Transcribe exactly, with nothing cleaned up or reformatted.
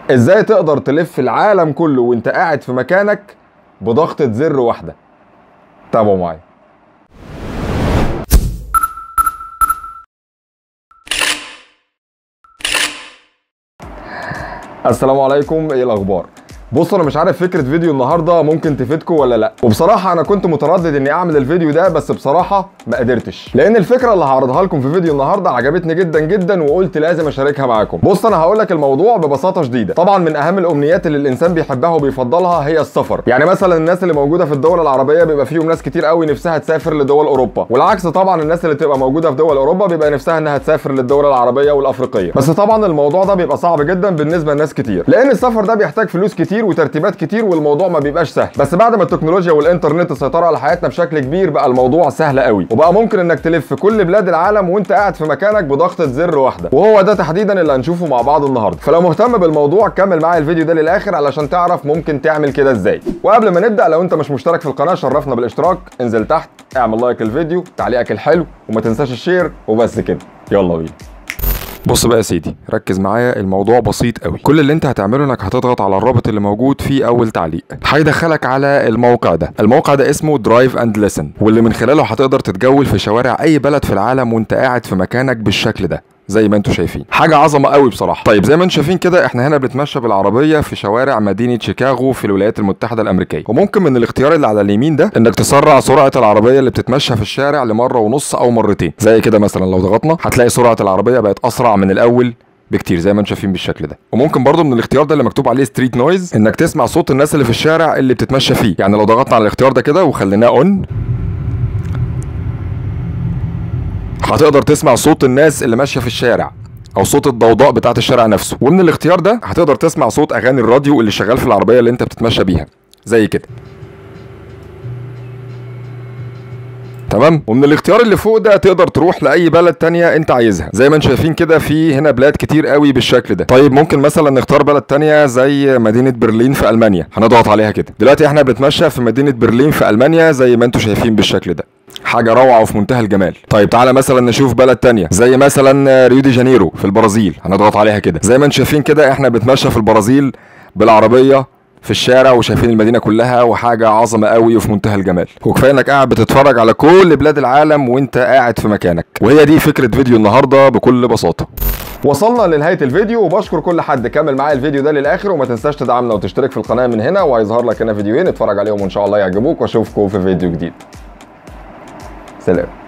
ازاي تقدر تلف العالم كله وانت قاعد في مكانك بضغطة زر واحدة. تابعوا معايا. السلام عليكم، ايه الاخبار؟ بصوا، انا مش عارف فكره فيديو النهارده ممكن تفيدكم ولا لا، وبصراحه انا كنت متردد اني اعمل الفيديو ده، بس بصراحه ما قدرتش، لان الفكره اللي هعرضها لكم في فيديو النهارده عجبتني جدا جدا وقلت لازم اشاركها معاكم. بص، انا هقول لك الموضوع ببساطه شديده. طبعا من اهم الامنيات اللي الانسان بيحبها وبيفضلها هي السفر. يعني مثلا الناس اللي موجوده في الدول العربيه بيبقى فيهم ناس كتير قوي نفسها تسافر لدول اوروبا، والعكس طبعا الناس اللي تبقى موجوده في دول اوروبا بيبقى نفسها انها تسافر للدول العربيه والافريقيه. بس طبعا الموضوع ده بيبقى صعب جدا بالنسبه لناس كتير، لان السفر ده بيحتاج فلوس كتير وترتيبات كتير والموضوع ما بيبقاش سهل. بس بعد ما التكنولوجيا والانترنت سيطروا على حياتنا بشكل كبير بقى الموضوع سهل قوي، وبقى ممكن انك تلف كل بلاد العالم وانت قاعد في مكانك بضغطه زر واحده، وهو ده تحديدا اللي هنشوفه مع بعض النهارده. فلو مهتم بالموضوع كمل معايا الفيديو ده للاخر علشان تعرف ممكن تعمل كده ازاي. وقبل ما نبدا، لو انت مش مشترك في القناه شرفنا بالاشتراك، انزل تحت اعمل لايك للفيديو، تعليقك الحلو، وما تنساش الشير، وبس كده. يلا بينا. بص بقى يا سيدي، ركز معايا، الموضوع بسيط قوي. كل اللي انت هتعمله انك هتضغط على الرابط اللي موجود في اول تعليق، هيدخلك على الموقع ده. الموقع ده اسمه درايف اند ليسن، واللي من خلاله هتقدر تتجول في شوارع اي بلد في العالم وانت قاعد في مكانك بالشكل ده زي ما انتم شايفين. حاجه عظمه قوي بصراحه. طيب زي ما انتم شايفين كده، احنا هنا بنتمشى بالعربيه في شوارع مدينه شيكاغو في الولايات المتحده الامريكيه، وممكن من الاختيار اللي على اليمين ده انك تسرع سرعه العربيه اللي بتتمشى في الشارع لمره ونص او مرتين زي كده. مثلا لو ضغطنا هتلاقي سرعه العربيه بقت اسرع من الاول بكتير زي ما انتم شايفين بالشكل ده. وممكن برضو من الاختيار ده اللي مكتوب عليه ستريت نويز انك تسمع صوت الناس اللي في الشارع اللي بتتمشى فيه. يعني لو ضغطنا على الاختيار ده كده وخليناه اون، هتقدر تسمع صوت الناس اللي ماشيه في الشارع او صوت الضوضاء بتاعه الشارع نفسه. ومن الاختيار ده هتقدر تسمع صوت اغاني الراديو اللي شغال في العربيه اللي انت بتتمشى بيها زي كده. تمام. ومن الاختيار اللي فوق ده تقدر تروح لاي بلد تانية انت عايزها زي ما انتم شايفين كده. في هنا بلاد كتير قوي بالشكل ده. طيب ممكن مثلا نختار بلد تانية زي مدينه برلين في المانيا، هنضغط عليها كده. دلوقتي احنا بنتمشى في مدينه برلين في المانيا زي ما انتم شايفين بالشكل ده. حاجه روعه وفي منتهى الجمال. طيب تعالى مثلا نشوف بلد تانية زي مثلا ريو دي جانيرو في البرازيل، هنضغط عليها كده. زي ما انتم شايفين كده احنا بنتمشى في البرازيل بالعربيه في الشارع وشايفين المدينه كلها، وحاجه عظمه قوي وفي منتهى الجمال. وكفايه انك قاعد بتتفرج على كل بلاد العالم وانت قاعد في مكانك. وهي دي فكره فيديو النهارده بكل بساطه. وصلنا لنهايه الفيديو، وبشكر كل حد كمل معايا الفيديو ده للاخر. وما تنساش تدعمنا وتشترك في القناه من هنا، وهيظهر لك هنا فيديوهين اتفرج عليهم وان شاء الله يعجبوك، واشوفكم في فيديو جديد. سلام.